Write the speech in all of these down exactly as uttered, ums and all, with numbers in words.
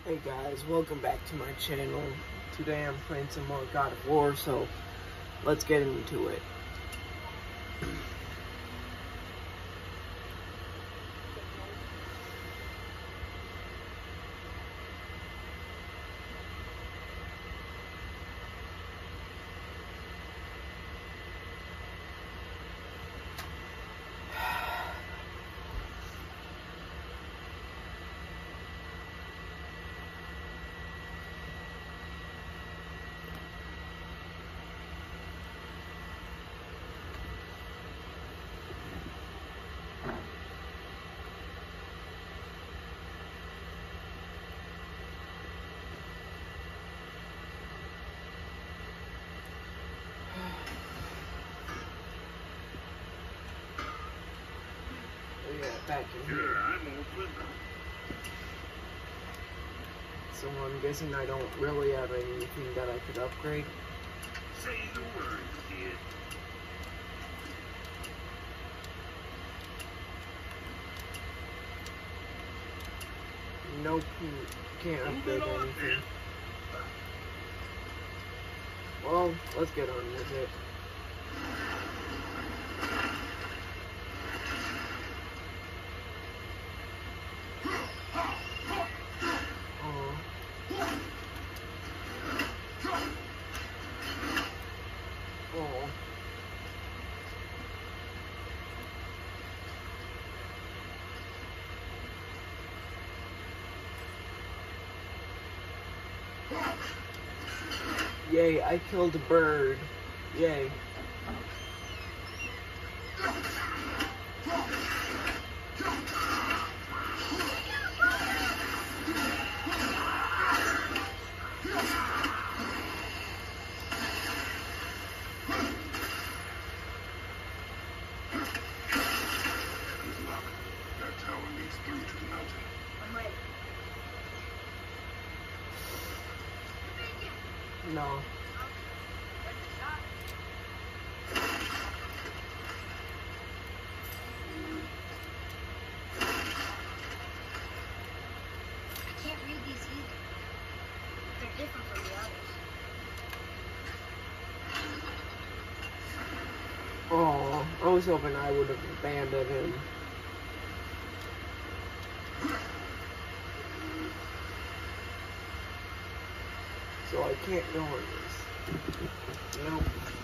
Hey guys, welcome back to my channel. Today I'm playing some more God of War, so let's get into it. Yeah, back in here. Yeah, I'm open. So I'm guessing I don't really have anything that I could upgrade. Say the word, kid. Nope, can't upgrade anything. Well, let's get on with it. Oh. Yay, I killed a bird. Yay. That tower leads through to the mountain. I'm ready. No. I can't read these either. They're different from the others. Oh, I was hoping I would have abandoned him. So I can't go on this. Nope.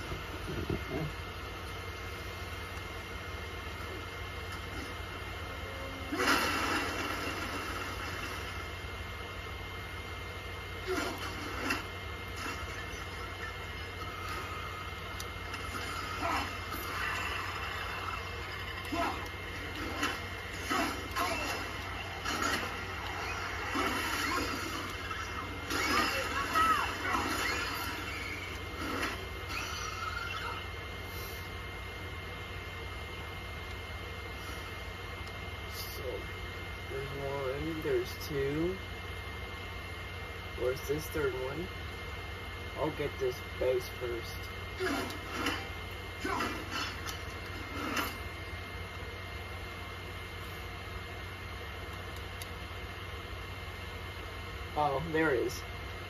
There's one, there's two. Where's this third one? I'll get this base first. Oh, there it is.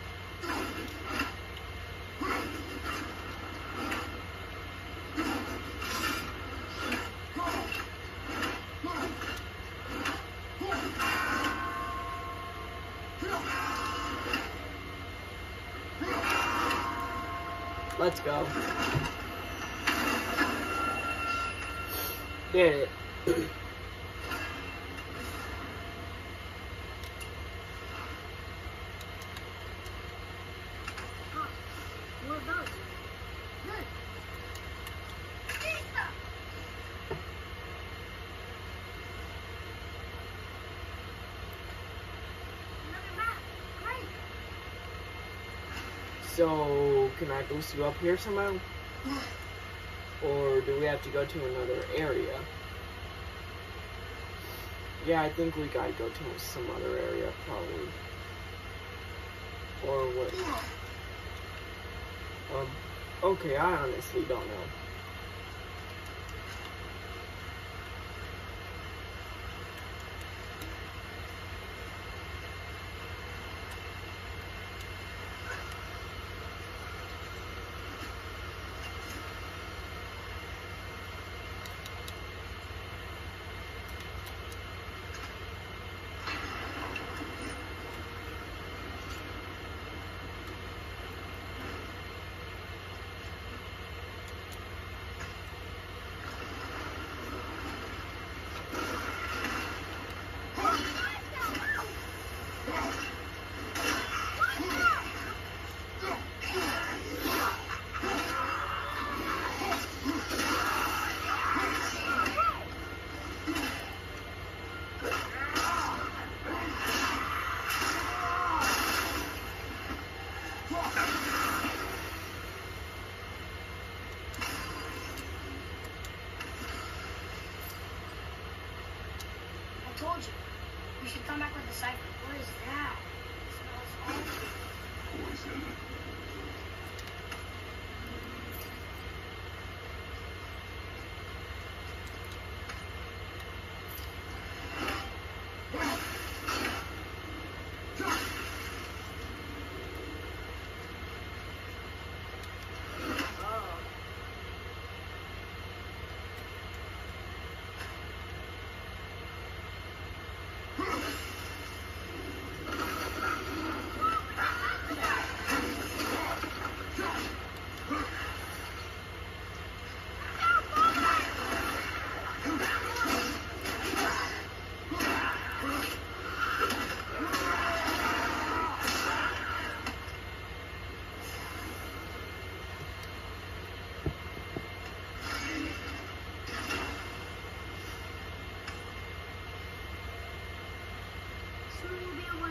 Let's go. Did it. Huh. More of those. Good. Another map. Great. So, can I boost you up here somehow? Or do we have to go to another area? Yeah, I think we gotta go to some other area, probably. Or what? Um, okay, I honestly don't know.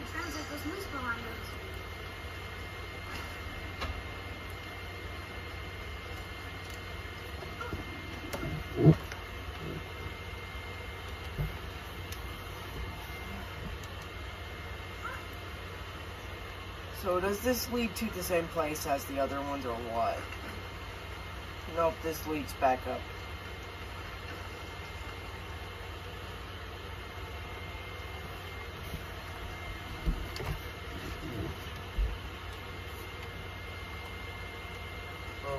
it sounds like those moose behind us. So does this lead to the same place as the other ones or what? Nope, this leads back up. Oh.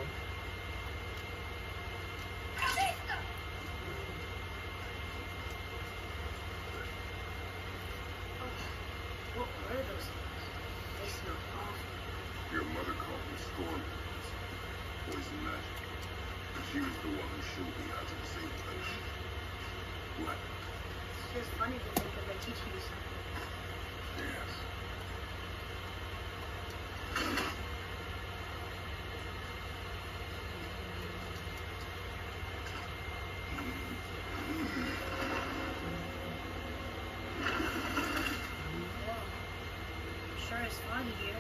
What were those things? They smell awful. Your mother called them storm winds. Poison magic. And she was the one who showed me how to disable them. What? It's just funny to think of her teaching you something. Yes. Sure is foggy here.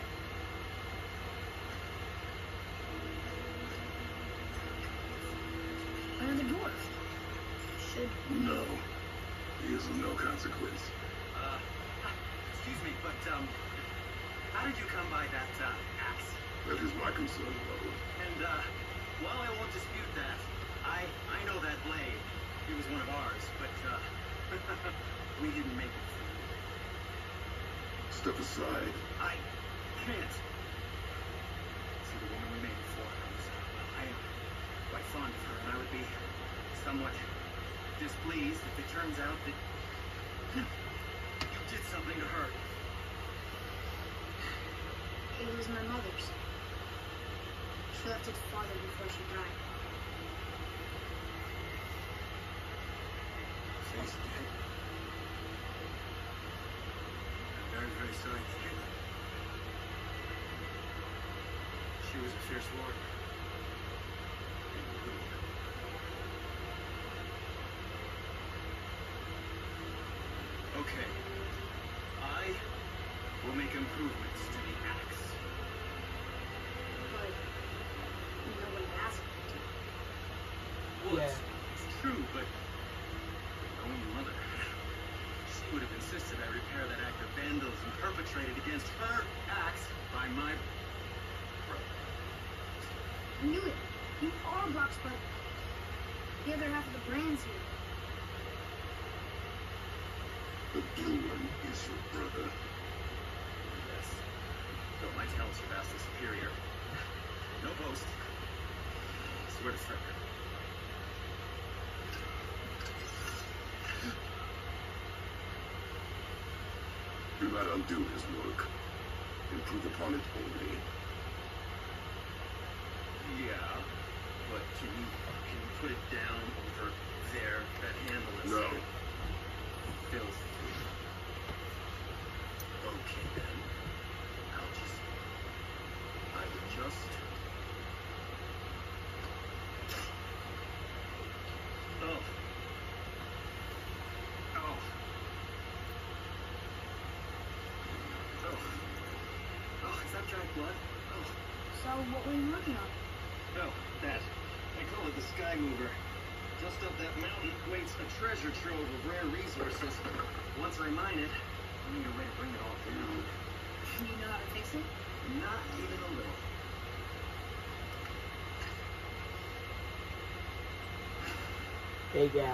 Another dwarf. Should No. He is of no consequence. Uh, excuse me, but, um, how did you come by that, uh, axe? That is my concern, Lord. And, uh, while I won't dispute that, I, I know that blade. It was one of ours, but, uh, we didn't make it through. Step aside. I can't. See, the woman we made it for, I was, uh, I am quite fond of her, and I would be somewhat displeased if it turns out that you did something to her. It was my mother's. She left its father before she died. She's dead. I'm very, very sorry to hear that. She was a fierce warrior. And a good one. Okay. I will make improvements to the axe. But no one asked me to. Well, Yeah. it's, it's true, but knowing your mother, she would have insisted I repair that act of vandalism perpetrated against her axe by my brother. I knew it. You are Brock's brother. The other half of the brand's here. The blue one is your brother. Yes. Though my talents are vastly superior. No boast. Swear to Frederick. Do not undo his work. Improve upon it only. Yeah, but can you can you put it down over there? That handle is No. fills. Okay then. I'll just. I would just. Oh. Oh. Oh. Oh, is that dried blood? Oh. So what were you working on? No, that. They call it the Sky Mover. Just up that mountain waits a treasure trove of rare resources. Once I mine it, I need a way to bring it all down. You know how to fix it? Not even a little. Big ass.